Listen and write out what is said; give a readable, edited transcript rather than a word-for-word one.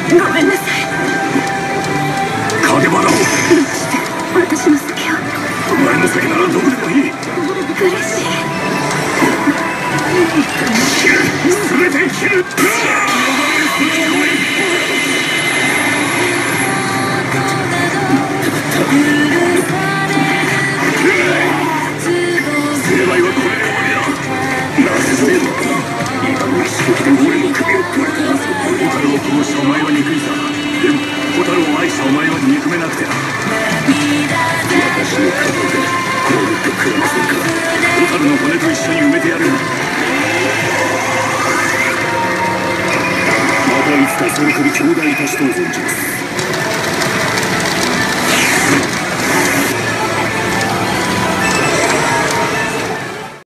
ごめんなさい。 影花をどうして私の酒を。 お前の酒ならどこでもいい。 嬉しい。 全て切る。成敗はこれで終わりだ。なぜそういうの今の一撃で俺の首を取れた。蛍を殺したお前は憎いさ。でも蛍を愛したお前は憎めなくてな。私の肩でこうやってくれませんか。蛍の骨と一緒に埋めてやる。またいつかその首頂戴いたしとう存じます。